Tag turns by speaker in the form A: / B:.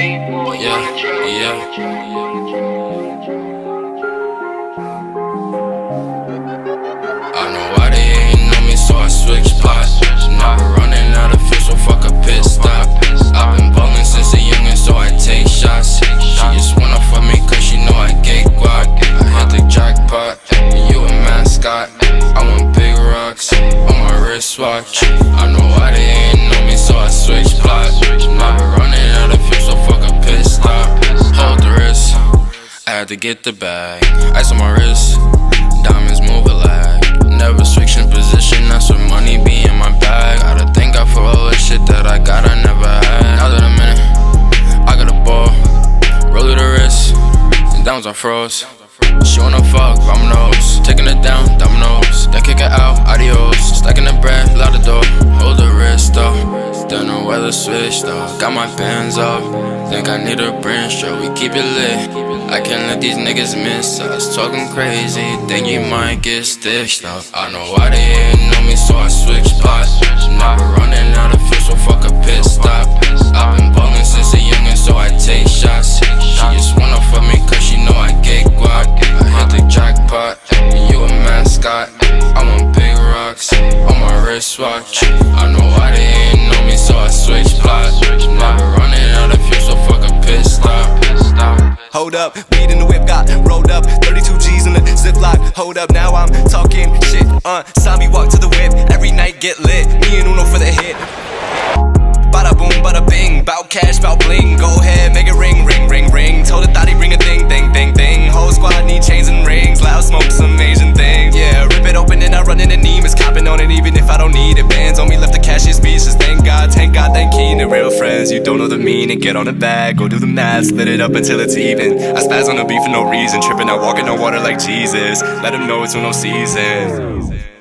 A: I know why they ain't know me, so I switch spots. Now we're running out of fuel, so fuck a pit stop. I've been ballin' since a youngin', so I take shots. She just wanna fuck me cause she know I get guac. I hit the jackpot, and you a mascot. I want big rocks on my wristwatch. I know why they ain't know me, so I switch spots. Now we're running out of fuel, so fuck a pit stop. Hold the wrist, I had to get the bag. Ice on my wrist, diamonds move a lag. Never switching position, that's when money be in my bag. Gotta thank God for all the shit that I got, I never had. Now that I'm in it, I got a ball, roll to the wrist, and downs on froze. She wanna fuck, dominoes, taking it down, dominoes. Then kick it out, adios. Stacking the bread, loud the door, hold the wrist though. Don't know where the switch though. Got my bands up, think I need a brain stroke. We keep it lit, I can't let these niggas miss us. Talking crazy, think you might get stitched up. I know why they ain't know me, so I switch spots. Now we're running out of fuel, so fuck a pit stop. I've been ballin' since a youngin', so I take shots. She just wanna fuck me cause she know I get guac. I hit the jackpot, and you a mascot. I want big rocks on my wristwatch. I know why they ain't know me, so I switch spots. Now we're running out of fuel, so fuck a pit stop.
B: Hold up, weed in the whip got rolled up, 32 G's in the ziplock. Hold up, now I'm talking shit. Saw me walk to the whip, every night get lit. Me and Uno for the hit. Bada boom, bada bing, bout cash, bout bling. Go ahead, make it ring, ring, ring, ring. Told the thought he bring a ding, ding, ding, ding. Whole squad need chains and rings, loud smoke, some Asian things. Yeah, rip it open and I run in the Nemus, copping on it even if I don't need it. Bands on me left the cashier speeches. Thank God, thank Keen. The real friends, you don't know the meaning. Get on the bag, go do the math, split it up until it's even. I spaz on the beat for no reason, tripping out, walking on water like Jesus. Let him know it's no season.